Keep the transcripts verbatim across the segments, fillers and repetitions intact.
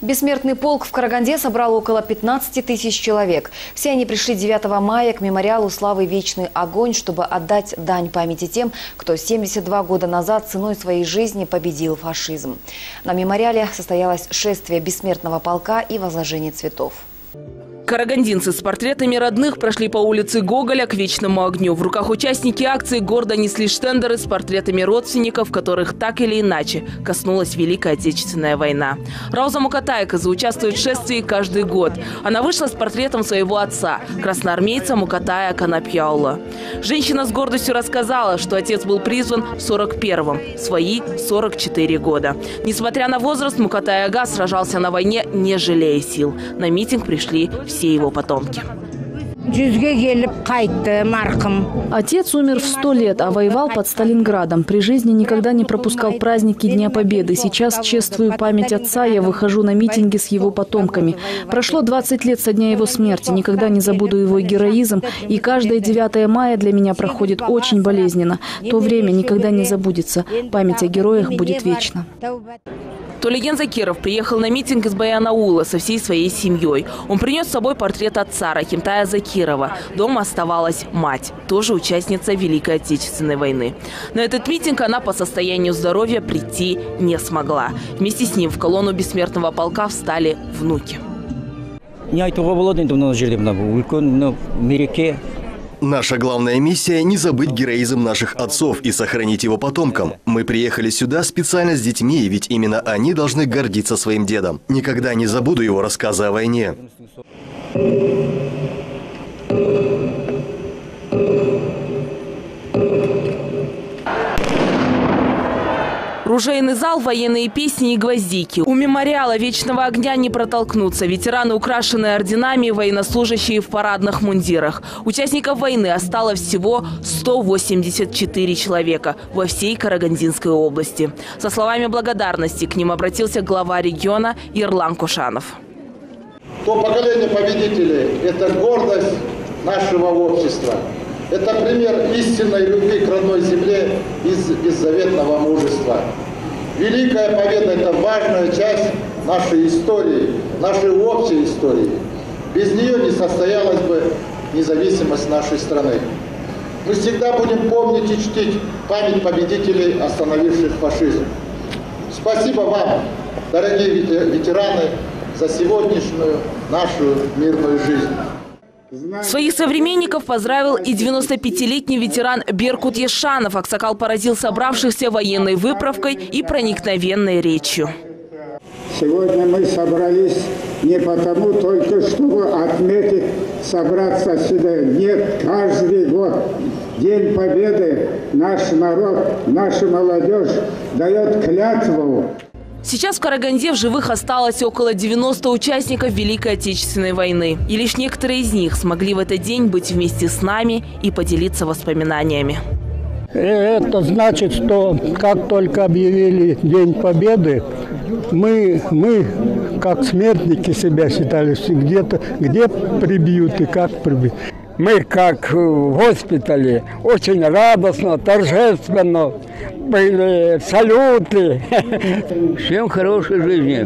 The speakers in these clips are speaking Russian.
Бессмертный полк в Караганде собрал около пятнадцати тысяч человек. Все они пришли девятого мая к мемориалу славы «Вечный огонь», чтобы отдать дань памяти тем, кто семьдесят два года назад ценой своей жизни победил фашизм. На мемориале состоялось шествие бессмертного полка и возложение цветов. Карагандинцы с портретами родных прошли по улице Гоголя к Вечному огню. В руках участники акции гордо несли штендеры с портретами родственников, которых так или иначе коснулась Великая Отечественная война. Рауза Мукатайказа участвует в шествии каждый год. Она вышла с портретом своего отца, красноармейца Мукатая Канапьяула. Женщина с гордостью рассказала, что отец был призван в сорок первом, свои сорок четыре года. Несмотря на возраст, Мукатай Ага сражался на войне, не жалея сил. На митинг пришли все его потомки. Отец умер в сто лет, а воевал под Сталинградом. При жизни никогда не пропускал праздники Дня Победы. Сейчас чествую память отца, я выхожу на митинги с его потомками. Прошло двадцать лет со дня его смерти. Никогда не забуду его героизм. И каждое девятое мая для меня проходит очень болезненно. То время никогда не забудется. Память о героях будет вечна. Толиген Закиров приехал на митинг из Баянаула со всей своей семьей. Он принес с собой портрет отца Рахимтая Закирова. Дома оставалась мать, тоже участница Великой Отечественной войны. На этот митинг она по состоянию здоровья прийти не смогла. Вместе с ним в колонну бессмертного полка встали внуки. Наша главная миссия – не забыть героизм наших отцов и сохранить его потомкам. Мы приехали сюда специально с детьми, ведь именно они должны гордиться своим дедом. Никогда не забуду его рассказы о войне. Ружейный зал, военные песни и гвоздики. У мемориала Вечного огня не протолкнуться. Ветераны, украшенные орденами, военнослужащие в парадных мундирах. Участников войны осталось всего сто восемьдесят четыре человека во всей Карагандинской области. Со словами благодарности к ним обратился глава региона Ерлан Кушанов. То поколение победителей – это гордость нашего общества. Это пример истинной любви к родной земле из беззаветного мужества. Великая победа – это важная часть нашей истории, нашей общей истории. Без нее не состоялась бы независимость нашей страны. Мы всегда будем помнить и чтить память победителей, остановивших фашизм. Спасибо вам, дорогие ветераны, за сегодняшнюю нашу мирную жизнь. Своих современников поздравил и девяностопятилетний ветеран Беркут Ешанов. Аксакал поразил собравшихся военной выправкой и проникновенной речью. Сегодня мы собрались не потому только, чтобы отметить, собраться сюда. Нет, каждый год, День Победы, наш народ, наша молодежь дает клятву. Сейчас в Караганде в живых осталось около девяноста участников Великой Отечественной войны. И лишь некоторые из них смогли в этот день быть вместе с нами и поделиться воспоминаниями. Это значит, что как только объявили День Победы, мы, мы как смертники себя считали, что где-то где прибьют и как прибьют. Мы, как в госпитале, очень радостно, торжественно были, салюты. Всем хорошей жизни.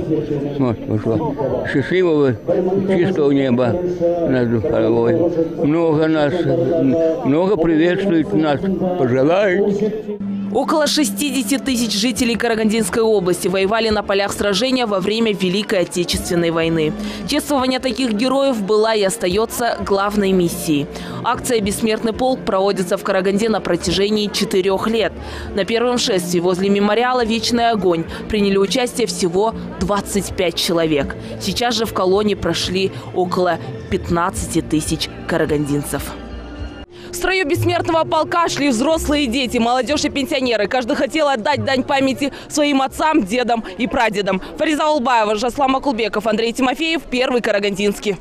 Вот, счастливого, чистого неба над головой. Много нас, много приветствует нас, пожелает. Около шестидесяти тысяч жителей Карагандинской области воевали на полях сражения во время Великой Отечественной войны. Чествование таких героев была и остается главной миссией. Акция «Бессмертный полк» проводится в Караганде на протяжении четырех лет. На первом шествии возле мемориала «Вечный огонь» приняли участие всего двадцать пять человек. Сейчас же в колонне прошли около пятнадцати тысяч карагандинцев. В строю бессмертного полка шли взрослые и дети, молодежь и пенсионеры. Каждый хотел отдать дань памяти своим отцам, дедам и прадедам. Фариза Улбаева, Жаслан Макулбеков, Андрей Тимофеев, Первый Карагандинский.